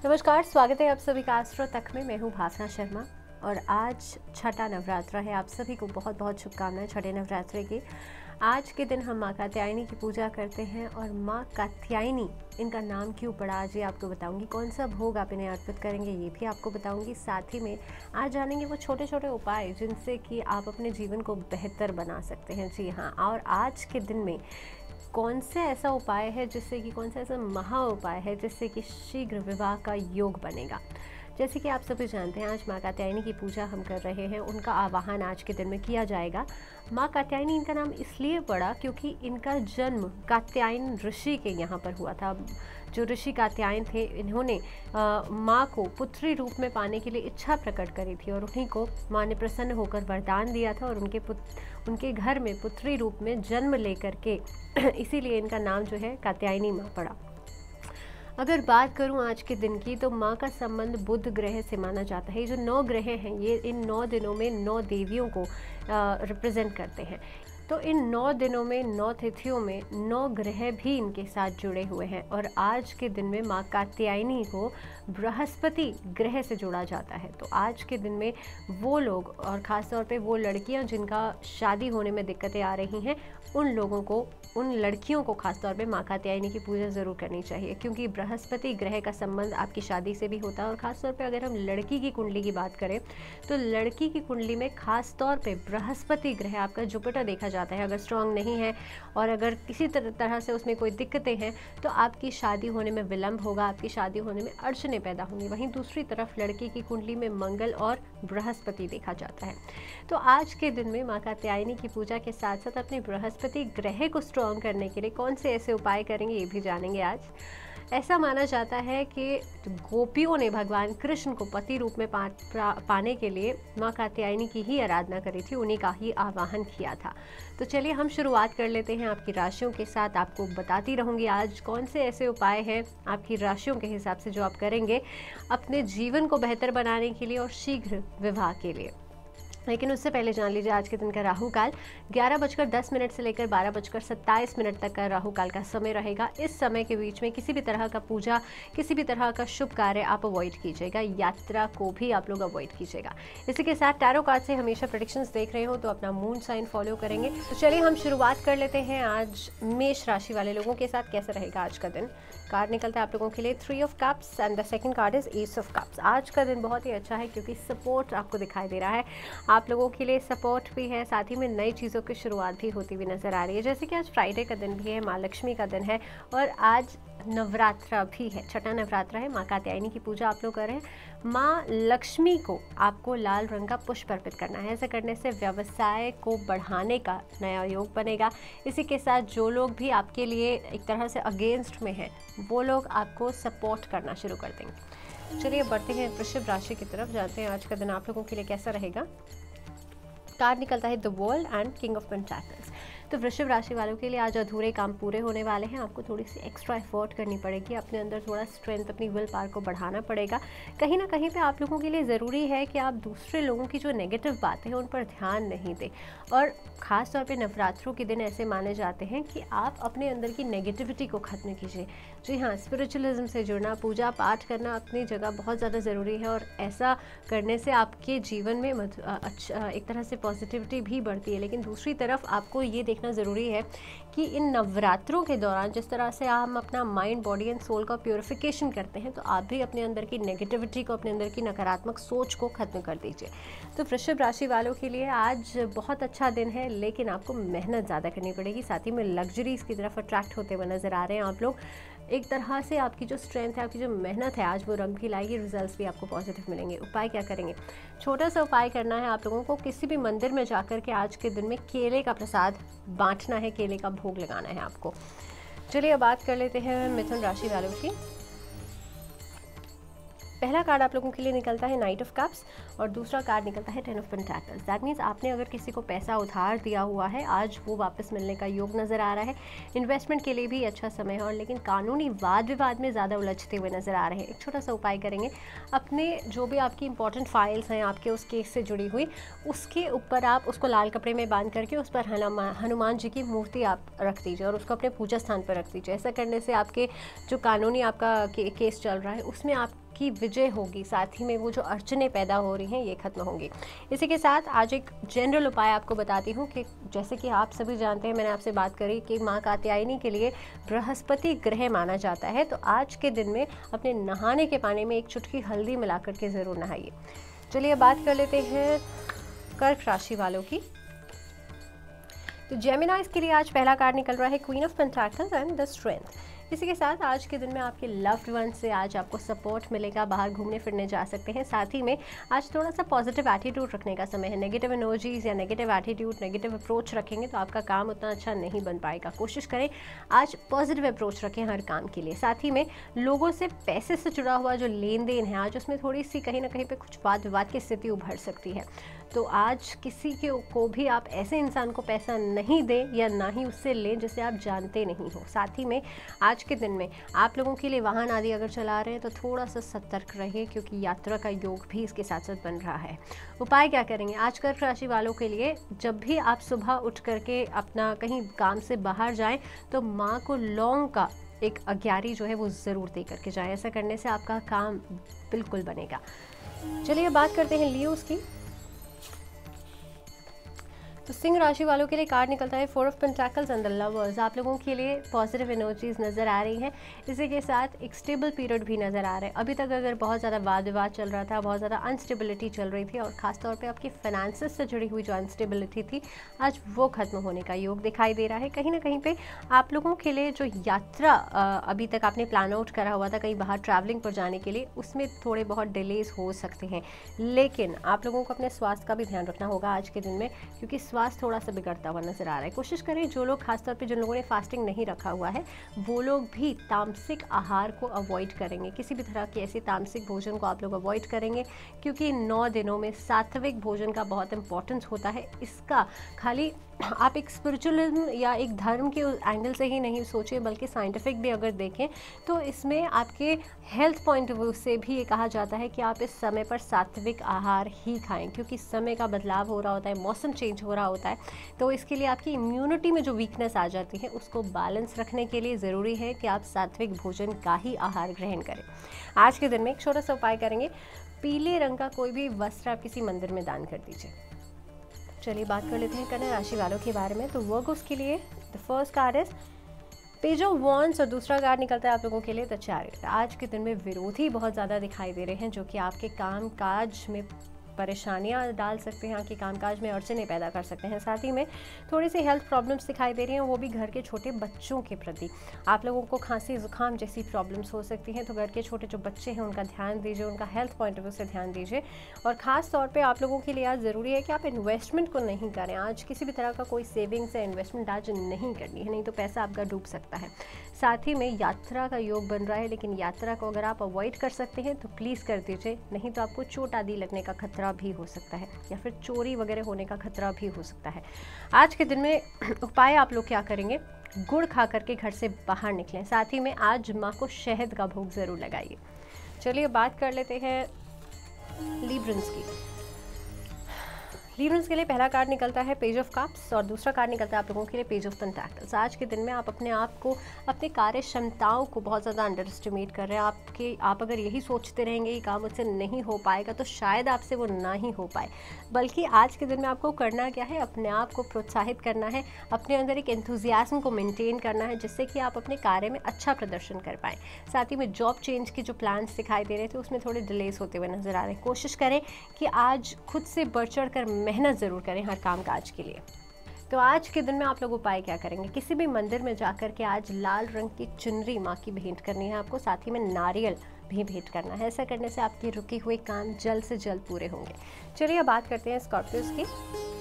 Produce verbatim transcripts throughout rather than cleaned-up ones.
नमस्कार, स्वागत है आप सभी का एस्ट्रो तक में। मैं हूँ भावना शर्मा और आज छठा नवरात्र है। आप सभी को बहुत बहुत शुभकामनाएं छठे नवरात्रि की। आज के दिन हम माँ कात्यायनी की पूजा करते हैं और माँ कात्यायनी इनका नाम क्यों पड़ा आज ये आपको बताऊंगी। कौन सा भोग आप इन्हें अर्पित करेंगे ये भी आपको बताऊंगी। साथ ही में आज जानेंगे वो छोटे छोटे उपाय जिनसे कि आप अपने जीवन को बेहतर बना सकते हैं। जी हाँ, और आज के दिन में कौन से ऐसा उपाय है जिससे कि कौन सा ऐसा महा उपाय है जिससे कि शीघ्र विवाह का योग बनेगा। जैसे कि आप सभी जानते हैं आज माँ कात्यायनी की पूजा हम कर रहे हैं, उनका आवाहन आज के दिन में किया जाएगा। माँ कात्यायनी इनका नाम इसलिए पड़ा क्योंकि इनका जन्म कात्यायन ऋषि के यहाँ पर हुआ था। जो ऋषि कात्यायन थे इन्होंने माँ को पुत्री रूप में पाने के लिए इच्छा प्रकट करी थी और उन्हीं को माँ ने प्रसन्न होकर वरदान दिया था और उनके पुत्र उनके घर में पुत्री रूप में जन्म लेकर के इसीलिए इनका नाम जो है कात्यायनी माँ पड़ा। अगर बात करूं आज के दिन की तो माँ का संबंध बुध ग्रह से माना जाता है। ये जो नौ ग्रह हैं ये इन नौ दिनों में नौ देवियों को रिप्रेजेंट करते हैं। तो इन नौ दिनों में नौ तिथियों में नौ ग्रह भी इनके साथ जुड़े हुए हैं और आज के दिन में माँ कात्यायनी को बृहस्पति ग्रह से जोड़ा जाता है। तो आज के दिन में वो लोग और ख़ास तौर पे वो लड़कियां जिनका शादी होने में दिक्कतें आ रही हैं उन लोगों को उन लड़कियों को खास तौर पे माँ कात्यायनी की पूजा ज़रूर करनी चाहिए क्योंकि बृहस्पति ग्रह का संबंध आपकी शादी से भी होता है। और ख़ास तौर पे अगर हम लड़की की कुंडली की बात करें तो लड़की की कुंडली में खास तौर पे बृहस्पति ग्रह आपका जुपिटर देखा जाता है। अगर स्ट्रांग नहीं है और अगर किसी तरह से उसमें कोई दिक्कतें हैं तो आपकी शादी होने में विलंब होगा, आपकी शादी होने में अड़चनें पैदा होंगी। वहीं दूसरी तरफ लड़की की कुंडली में मंगल और बृहस्पति देखा जाता है। तो आज के दिन में माँ कात्यायनी की पूजा के साथ साथ अपने बृहस्पति ग्रह को स्ट्रॉन्ग करने के लिए कौन से ऐसे उपाय करेंगे ये भी जानेंगे आज। ऐसा माना जाता है कि गोपियों ने भगवान कृष्ण को पति रूप में पा, पा, पाने के लिए माँ कात्यायनी की ही आराधना करी थी, उन्हीं का ही आवाहन किया था। तो चलिए हम शुरुआत कर लेते हैं आपकी राशियों के साथ। आपको बताती रहूँगी आज कौन से ऐसे उपाय हैं आपकी राशियों के हिसाब से जो आप करेंगे अपने जीवन को बेहतर बनाने के लिए और शीघ्र विवाह के लिए। लेकिन उससे पहले जान लीजिए आज के दिन का राहु काल ग्यारह बजकर दस मिनट से लेकर बारह बजकर सत्ताईस मिनट तक का राहु काल का समय रहेगा। इस समय के बीच में किसी भी तरह का पूजा, किसी भी तरह का शुभ कार्य आप अवॉइड कीजिएगा, यात्रा को भी आप लोग अवॉइड कीजिएगा। इसी के साथ टैरो कार्ड से हमेशा प्रेडिक्शंस देख रहे हो तो अपना मून साइन फॉलो करेंगे। तो चलिए हम शुरुआत कर लेते हैं आज मेष राशि वाले लोगों के साथ कैसा रहेगा आज का दिन। कार्ड निकलता है आप लोगों के लिए three of cups and the second card is ace of cups. आज का दिन बहुत ही अच्छा है क्योंकि सपोर्ट आपको दिखाई दे रहा है, आप लोगों के लिए सपोर्ट भी है, साथ ही में नई चीज़ों की शुरुआत भी होती हुई नजर आ रही है। जैसे कि आज फ्राइडे का दिन भी है, माँ लक्ष्मी का दिन है और आज नवरात्रा भी है, छठा नवरात्रा है। माँ कात्यायनी की पूजा आप लोग कर रहे हैं। माँ लक्ष्मी को आपको लाल रंग का पुष्प अर्पित करना है। ऐसा करने से व्यवसाय को बढ़ाने का नया योग बनेगा। इसी के साथ जो लोग भी आपके लिए एक तरह से अगेंस्ट में हैं वो लोग आपको सपोर्ट करना शुरू कर देंगे। चलिए बढ़ते हैं वृषभ राशि की तरफ, जानते हैं आज का दिन आप लोगों के लिए कैसा रहेगा। कार्ड निकलता है the world and king of pentacles. तो वृषभ राशि वालों के लिए आज अधूरे काम पूरे होने वाले हैं। आपको थोड़ी सी एक्स्ट्रा एफर्ट करनी पड़ेगी, अपने अंदर थोड़ा स्ट्रेंथ, अपनी विल पावर को बढ़ाना पड़ेगा। कहीं ना कहीं पे आप लोगों के लिए ज़रूरी है कि आप दूसरे लोगों की जो नेगेटिव बातें हैं उन पर ध्यान नहीं दें। और ख़ास तौर पे नवरात्रों के दिन ऐसे माने जाते हैं कि आप अपने अंदर की नेगेटिविटी को ख़त्म कीजिए। जी हाँ, स्पिरिचुअलिज्म से जुड़ना, पूजा पाठ करना अपनी जगह बहुत ज़्यादा ज़रूरी है और ऐसा करने से आपके जीवन में अच्छा एक तरह से पॉजिटिविटी भी बढ़ती है। लेकिन दूसरी तरफ आपको ये देखना ज़रूरी है कि इन नवरात्रों के दौरान जिस तरह से हम अपना माइंड, बॉडी एंड सोल का प्योरिफिकेशन करते हैं तो आप भी अपने अंदर की नेगेटिविटी को, अपने अंदर की नकारात्मक सोच को ख़त्म कर दीजिए। तो वृषभ राशि वालों के लिए आज बहुत अच्छा दिन है लेकिन आपको मेहनत ज़्यादा करनी पड़ेगी। साथ ही में लग्जरीज़ की तरफ अट्रैक्ट होते हुए नज़र आ रहे हैं आप लोग। एक तरह से आपकी जो स्ट्रेंथ है, आपकी जो मेहनत है आज वो रंग भी लाएगी, रिजल्ट्स भी आपको पॉजिटिव मिलेंगे। उपाय क्या करेंगे? छोटा सा उपाय करना है आप लोगों को, किसी भी मंदिर में जाकर के आज के दिन में केले का प्रसाद बांटना है, केले का भोग लगाना है आपको। चलिए अब बात कर लेते हैं मिथुन राशि वालों की। पहला कार्ड आप लोगों के लिए निकलता है नाइट ऑफ कप्स और दूसरा कार्ड निकलता है ten of pentacles. That means आपने अगर किसी को पैसा उधार दिया हुआ है आज वो वापस मिलने का योग नज़र आ रहा है। इन्वेस्टमेंट के लिए भी अच्छा समय है और लेकिन कानूनी वाद विवाद में ज़्यादा उलझते हुए नज़र आ रहे हैं। एक छोटा सा उपाय करेंगे, अपने जो भी आपकी इंपॉर्टेंट फाइल्स हैं आपके उस केस से जुड़ी हुई, उसके ऊपर आप उसको लाल कपड़े में बांध करके उस पर हनुमान जी की मूर्ति आप रख दीजिए और उसको अपने पूजा स्थान पर रख दीजिए। ऐसा करने से आपके जो कानूनी आपका के, केस चल रहा है उसमें आप की विजय होगी, साथ ही में वो जो अड़चनें पैदा हो रही हैं ये खत्म होंगी। इसी के साथ आज एक जनरल उपाय आपको बताती हूँ कि जैसे कि आप सभी जानते हैं, मैंने आपसे बात करी कि माँ कात्यायनी के लिए बृहस्पति ग्रह माना जाता है, तो आज के दिन में अपने नहाने के पानी में एक चुटकी हल्दी मिला करके ज़रूर नहाइए। चलिए बात कर लेते हैं कर्क राशि वालों की। तो जेमिनाइज के लिए आज पहला कार्ड निकल रहा है queen of pentacles and the strength. इसी के साथ आज के दिन में आपके लव्ड वन से आज आपको सपोर्ट मिलेगा, बाहर घूमने फिरने जा सकते हैं। साथ ही में आज थोड़ा सा पॉजिटिव एटीट्यूड रखने का समय है। नेगेटिव एनर्जीज या नेगेटिव एटीट्यूड, नेगेटिव अप्रोच रखेंगे तो आपका काम उतना अच्छा नहीं बन पाएगा। कोशिश करें आज पॉजिटिव अप्रोच रखें हर काम के लिए। साथ ही में लोगों से पैसे से जुड़ा हुआ जो लेन देन है, आज उसमें थोड़ी सी कहीं ना कहीं पर कुछ वाद विवाद की स्थिति उभर सकती है। तो आज किसी के को भी आप ऐसे इंसान को पैसा नहीं दें या ना ही उससे लें जिसे आप जानते नहीं हो। साथ ही में आज के दिन में आप लोगों के लिए वाहन आदि अगर चला रहे हैं तो थोड़ा सा सतर्क रहिए, क्योंकि यात्रा का योग भी इसके साथ साथ बन रहा है। उपाय क्या करेंगे आज कर्क राशि वालों के लिए? जब भी आप सुबह उठ करके अपना कहीं काम से बाहर जाएं तो माँ को लौंग का एक अग्यारी जो है वो ज़रूर दे करके जाएं। ऐसा करने से आपका काम बिल्कुल बनेगा। चलिए बात करते हैं लियोस की। तो सिंह राशि वालों के लिए कार्ड निकलता है four of pentacles and the lovers. आप लोगों के लिए पॉजिटिव एनर्जीज नज़र आ रही हैं। इसी के साथ एक स्टेबल पीरियड भी नज़र आ रहा है। अभी तक अगर बहुत ज़्यादा वाद विवाद चल रहा था, बहुत ज़्यादा अनस्टेबिलिटी चल रही थी और ख़ासतौर पे आपकी फाइनेंसेस से जुड़ी हुई जो अनस्टेबिलिटी थी, आज वो खत्म होने का योग दिखाई दे रहा है। कहीं ना कहीं पे आप लोगों के लिए जो यात्रा अभी तक आपने प्लान आउट करा हुआ था कहीं बाहर ट्रैवलिंग पर जाने के लिए, उसमें थोड़े बहुत डिलेज हो सकते हैं। लेकिन आप लोगों को अपने स्वास्थ्य का भी ध्यान रखना होगा आज के दिन में, क्योंकि स्वास्थ्य थोड़ा सा बिगड़ता हुआ नजर आ रहा है। कोशिश करें जो लोग खासतौर पे जिन लोगों ने फास्टिंग नहीं रखा हुआ है वो लोग भी तामसिक आहार को अवॉइड करेंगे। किसी भी तरह के ऐसे तामसिक भोजन को आप लोग अवॉइड करेंगे, क्योंकि नौ दिनों में सात्विक भोजन का बहुत इंपॉर्टेंस होता है। इसका खाली आप एक स्पिरिचुअलिज्म या एक धर्म के एंगल से ही नहीं सोचिए, बल्कि साइंटिफिक भी अगर देखें तो इसमें आपके हेल्थ पॉइंट ऑफ व्यू से भी ये कहा जाता है कि आप इस समय पर सात्विक आहार ही खाएं, क्योंकि समय का बदलाव हो रहा होता है, मौसम चेंज हो रहा होता है। तो इसके लिए आपकी इम्यूनिटी में जो वीकनेस आ जाती है उसको बैलेंस रखने के लिए ज़रूरी है कि आप सात्विक भोजन का ही आहार ग्रहण करें। आज के दिन में एक छोटा सा उपाय करेंगे, पीले रंग का कोई भी वस्त्र आप किसी मंदिर में दान कर दीजिए। चलिए बात कर लेते हैं कन्या राशि वालों के बारे में। तो वर्गोस के लिए the first card is page of wands और दूसरा कार्ड निकलता है आप लोगों के लिए द चैरियट। आज के दिन में विरोधी बहुत ज़्यादा दिखाई दे रहे हैं, जो कि आपके काम काज में परेशानियां डाल सकते हैं, आपके कामकाज में अड़चने पैदा कर सकते हैं। साथ ही में थोड़ी सी हेल्थ प्रॉब्लम्स दिखाई दे रही हैं, वो भी घर के छोटे बच्चों के प्रति। आप लोगों को खांसी जुकाम जैसी प्रॉब्लम्स हो सकती हैं, तो घर के छोटे जो बच्चे हैं उनका ध्यान दीजिए, उनका हेल्थ पॉइंट ऑफ व्यू से ध्यान दीजिए। और ख़ास तौर पर आप लोगों के लिए आज ज़रूरी है कि आप इन्वेस्टमेंट को नहीं करें। आज किसी भी तरह का कोई सेविंग्स या इन्वेस्टमेंट आज नहीं करनी है, नहीं तो पैसा आपका डूब सकता है। साथ ही में यात्रा का योग बन रहा है, लेकिन यात्रा को अगर आप अवॉइड कर सकते हैं तो प्लीज़ कर दीजिए, नहीं तो आपको चोट आदि लगने का खतरा भी हो सकता है या फिर चोरी वगैरह होने का खतरा भी हो सकता है। आज के दिन में उपाय आप लोग क्या करेंगे, गुड़ खा करके घर से बाहर निकलें। साथ ही में आज माँ को शहद का भोग ज़रूर लगाइए। चलिए बात कर लेते हैं लिब्रंस की। लिब्रंस के लिए पहला कार्ड निकलता है पेज ऑफ कप्स और दूसरा कार्ड निकलता है आप लोगों के लिए पेज ऑफ पेंटाकल्स। आज के दिन में आप अपने आप को, अपने कार्य क्षमताओं को बहुत ज़्यादा अंडर एस्टिमेट कर रहे हैं। आपके आप अगर यही सोचते रहेंगे ये काम मुझसे नहीं हो पाएगा, तो शायद आपसे वो ना ही हो पाए। बल्कि आज के दिन में आपको करना क्या है, अपने आप को प्रोत्साहित करना है, अपने अंदर एक एंथुजियाज्म को मेंटेन करना है, जिससे कि आप अपने कार्य में अच्छा प्रदर्शन कर पाएँ। साथ ही में जॉब चेंज के जो प्लान्स दिखाई दे रहे थे उसमें थोड़े डिलेस होते हुए नजर आ रहे हैं। कोशिश करें कि आज खुद से बढ़ चढ़ कर मेहनत ज़रूर करें हर काम काज के लिए। तो आज के दिन में आप लोग उपाय क्या करेंगे, किसी भी मंदिर में जाकर के आज लाल रंग की चुनरी माँ की भेंट करनी है आपको। साथ ही में नारियल भी भेंट करना है। ऐसा करने से आपके रुके हुए काम जल्द से जल्द पूरे होंगे। चलिए बात करते हैं स्कॉर्पियोस की।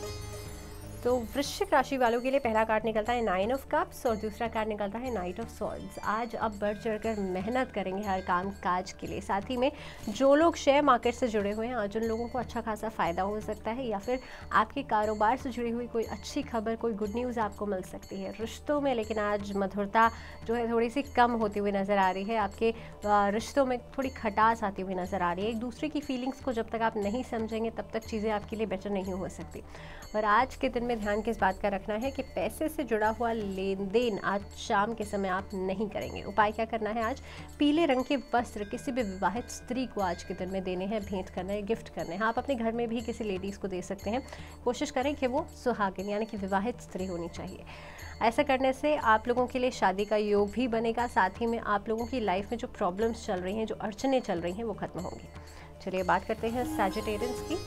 तो वृश्चिक राशि वालों के लिए पहला कार्ड निकलता है नाइन ऑफ कप्स और दूसरा कार्ड निकलता है नाइट ऑफ सॉर्ड्स। आज अब बढ़ चढ़कर मेहनत करेंगे हर काम काज के लिए। साथ ही में जो लोग शेयर मार्केट से जुड़े हुए हैं, आज उन लोगों को अच्छा खासा फ़ायदा हो सकता है, या फिर आपके कारोबार से जुड़ी हुई कोई अच्छी खबर, कोई गुड न्यूज़ आपको मिल सकती है। रिश्तों में लेकिन आज मधुरता जो है थोड़ी सी कम होती हुई नज़र आ रही है। आपके रिश्तों में थोड़ी खटास आती हुई नज़र आ रही है। एक दूसरे की फीलिंग्स को जब तक आप नहीं समझेंगे तब तक चीज़ें आपके लिए बेटर नहीं हो सकती। और आज के दिन में ध्यान किस बात का रखना है कि पैसे से जुड़ा हुआ लेन देन आज शाम के समय आप नहीं करेंगे। उपाय क्या करना है, आज पीले रंग के वस्त्र किसी भी विवाहित स्त्री को आज के दिन में देने हैं, भेंट करना है, गिफ्ट करना है। आप अपने घर में भी किसी लेडीज़ को दे सकते हैं। कोशिश करें कि वो सुहागिन यानी कि विवाहित स्त्री होनी चाहिए। ऐसा करने से आप लोगों के लिए शादी का योग भी बनेगा, साथ ही में आप लोगों की लाइफ में जो प्रॉब्लम्स चल रही हैं, जो अड़चनें चल रही हैं, वो खत्म होंगी। चलिए बात करते हैं सैजिटेरियंस की।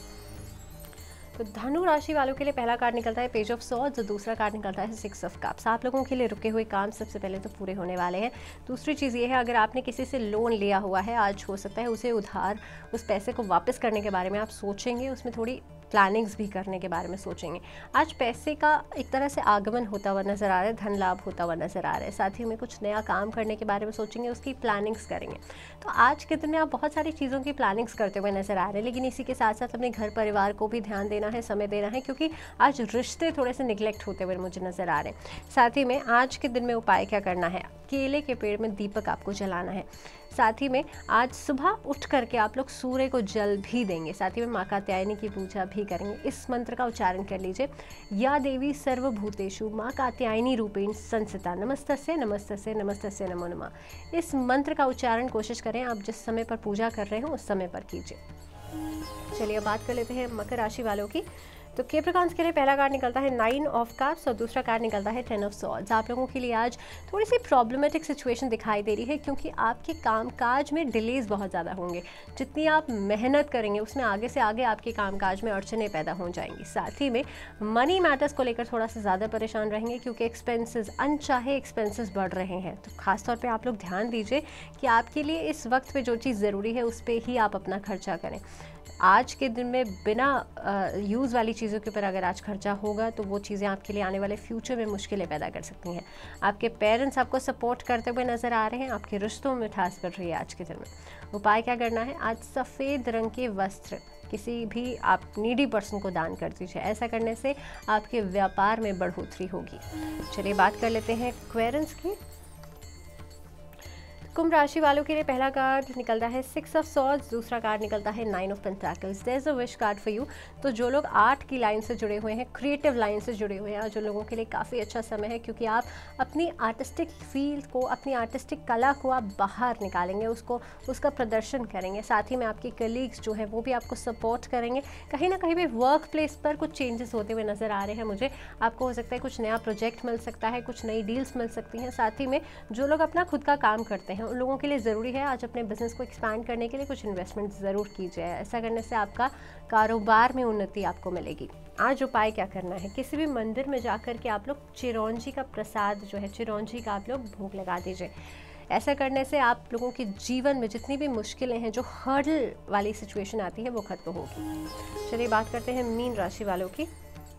तो धनु राशि वालों के लिए पहला कार्ड निकलता है पेज ऑफ सॉर्ड्स और दूसरा कार्ड निकलता है सिक्स ऑफ कप्स। आप लोगों के लिए रुके हुए काम सबसे पहले तो पूरे होने वाले हैं। दूसरी चीज़ ये है, अगर आपने किसी से लोन लिया हुआ है, आज हो सकता है उसे उधार उस पैसे को वापस करने के बारे में आप सोचेंगे, उसमें थोड़ी प्लानिंग्स भी करने के बारे में सोचेंगे। आज पैसे का एक तरह से आगमन होता हुआ नज़र आ रहा है, धन लाभ होता हुआ नज़र आ रहा है। साथ ही में कुछ नया काम करने के बारे में सोचेंगे, उसकी प्लानिंग्स करेंगे। तो आज के दिन में आप बहुत सारी चीज़ों की प्लानिंग्स करते हुए नज़र आ रहे हैं, लेकिन इसी के साथ साथ अपने घर परिवार को भी ध्यान देना है, समय देना है, क्योंकि आज रिश्ते थोड़े से निगलेक्ट होते हुए मुझे नज़र आ रहे हैं। साथ ही में आज के दिन में उपाय क्या करना है, केले के पेड़ में दीपक आपको जलाना है। साथ ही में आज सुबह उठ करके आप लोग सूर्य को जल भी देंगे। साथ ही में माँ कात्यायनी की पूजा भी करेंगे। इस मंत्र का उच्चारण कर लीजिए, या देवी सर्वभूतेषु माँ कात्यायनी रूपेण संस्थिता नमस्तस्य नमस्तस्य नमस्तस्य नमो नमः। इस मंत्र का उच्चारण कोशिश करें आप जिस समय पर पूजा कर रहे हो उस समय पर कीजिए। चलिए बात कर लेते हैं मकर राशि वालों की। तो कैप्रिकॉर्न्स के लिए पहला कार्ड निकलता है नाइन ऑफ कप्स और दूसरा कार्ड निकलता है टेन ऑफ सॉर्ड्स। आप लोगों के लिए आज थोड़ी सी प्रॉब्लमेटिक सिचुएशन दिखाई दे रही है, क्योंकि आपके कामकाज में डिलेज बहुत ज़्यादा होंगे। जितनी आप मेहनत करेंगे उसमें आगे से आगे आपके कामकाज में अड़चनें पैदा हो जाएंगी। साथ ही में मनी मैटर्स को लेकर थोड़ा सा ज़्यादा परेशान रहेंगे, क्योंकि एक्सपेंसेस, अनचाहे एक्सपेंसेस बढ़ रहे हैं। तो खासतौर पर आप लोग ध्यान दीजिए कि आपके लिए इस वक्त पर जो चीज़ ज़रूरी है उस पर ही आप अपना खर्चा करें। आज के दिन में बिना यूज़ वाली चीज़ों के ऊपर अगर आज खर्चा होगा तो वो चीज़ें आपके लिए आने वाले फ्यूचर में मुश्किलें पैदा कर सकती हैं। आपके पेरेंट्स आपको सपोर्ट करते हुए नज़र आ रहे हैं, आपके रिश्तों में मिठास बढ़ रही है आज के दिन में। उपाय क्या करना है, आज सफ़ेद रंग के वस्त्र किसी भी आप नीडी पर्सन को दान कर दीजिए। ऐसा करने से आपके व्यापार में बढ़ोतरी होगी। चलिए बात कर लेते हैं एक्वेरियंस की। कुंभ राशि वालों के लिए पहला कार्ड निकलता है सिक्स ऑफ सॉर्ड्स, दूसरा कार्ड निकलता है nine of pentacles. There is a wish card for you. तो जो लोग आर्ट की लाइन से जुड़े हुए हैं, क्रिएटिव लाइन से जुड़े हुए हैं, जो लोगों के लिए काफ़ी अच्छा समय है, क्योंकि आप अपनी आर्टिस्टिक फील्ड को, अपनी आर्टिस्टिक कला को आप बाहर निकालेंगे, उसको उसका प्रदर्शन करेंगे। साथ ही में आपके कलीग्स जो हैं वो भी आपको सपोर्ट करेंगे। कहीं ना कहीं भी वर्क प्लेस पर कुछ चेंजेस होते हुए नज़र आ रहे हैं मुझे। आपको हो सकता है कुछ नया प्रोजेक्ट मिल सकता है, कुछ नई डील्स मिल सकती हैं। साथ ही में जो लोग अपना खुद का काम करते हैं उन लोगों के लिए ज़रूरी है आज अपने बिजनेस को एक्सपैंड करने के लिए कुछ इन्वेस्टमेंट ज़रूर कीजिए। ऐसा करने से आपका कारोबार में उन्नति आपको मिलेगी। आज उपाय क्या करना है, किसी भी मंदिर में जाकर के आप लोग चिरौंजी का प्रसाद जो है, चिरौंजी का आप लोग भोग लगा दीजिए। ऐसा करने से आप लोगों के जीवन में जितनी भी मुश्किलें हैं, जो हर्डल वाली सिचुएशन आती है, वो खत्म होगी। चलिए बात करते हैं मीन राशि वालों की।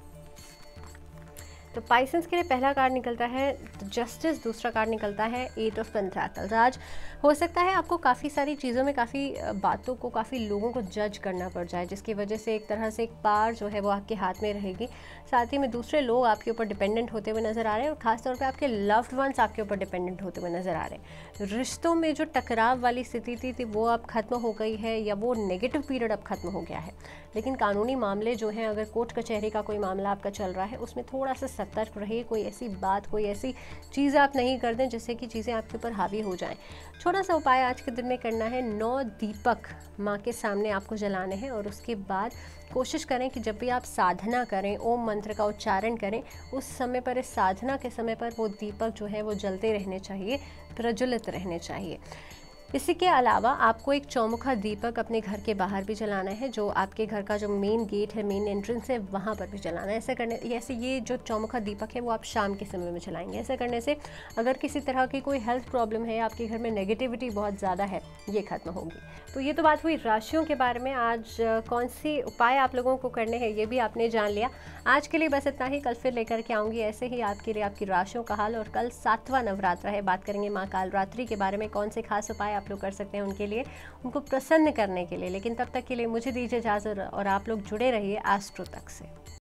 तो पाइसेंस के लिए पहला कार्ड निकलता है जस्टिस, दूसरा कार्ड निकलता है एट ऑफ पेंटाकल्स। आज हो सकता है आपको काफ़ी सारी चीज़ों में, काफ़ी बातों को, काफ़ी लोगों को जज करना पड़ जाए, जिसकी वजह से एक तरह से एक पार जो है वो आपके हाथ में रहेगी। साथ ही में दूसरे लोग आपके ऊपर डिपेंडेंट होते हुए नज़र आ रहे हैं, और ख़ासतौर पर आपके लव्ड वंस आपके ऊपर डिपेंडेंट होते हुए नज़र आ रहे हैं। रिश्तों में जो टकराव वाली स्थिति थी, थी वो अब खत्म हो गई है, या वो नेगेटिव पीरियड अब खत्म हो गया है। लेकिन कानूनी मामले जो हैं, अगर कोर्ट कचहरी का कोई मामला आपका चल रहा है, उसमें थोड़ा सा सतर्क रहिए। कोई ऐसी बात, कोई ऐसी चीज़ आप नहीं कर दें जिससे कि चीज़ें आपके ऊपर हावी हो जाएं। छोटा सा उपाय आज के दिन में करना है, नौ दीपक माँ के सामने आपको जलाने हैं, और उसके बाद कोशिश करें कि जब भी आप साधना करें, ओम मंत्र का उच्चारण करें, उस समय पर, इस साधना के समय पर वो दीपक जो है वो जलते रहने चाहिए, प्रज्वलित रहने चाहिए। इसी के अलावा आपको एक चौमुखा दीपक अपने घर के बाहर भी जलाना है, जो आपके घर का जो मेन गेट है, मेन एंट्रेंस है, वहाँ पर भी जलाना है। ऐसा करने ऐसे ये जो चौमुखा दीपक है वो आप शाम के समय में जलाएंगे। ऐसा करने से अगर किसी तरह की कोई हेल्थ प्रॉब्लम है, आपके घर में नेगेटिविटी बहुत ज़्यादा है, ये खत्म होगी। तो ये तो बात हुई राशियों के बारे में। आज कौन सी उपाय आप लोगों को करने हैं ये भी आपने जान लिया। आज के लिए बस इतना ही। कल फिर लेकर के आऊँगी ऐसे ही आपके लिए आपकी राशियों का हाल। और कल सातवां नवरात्र है, बात करेंगे माँ कालरात्रि के बारे में, कौन से खास उपाय आप लोग कर सकते हैं उनके लिए, उनको प्रसन्न करने के लिए। लेकिन तब तक के लिए मुझे दीजिए इजाज़त, और आप लोग जुड़े रहिए एस्ट्रो तक से।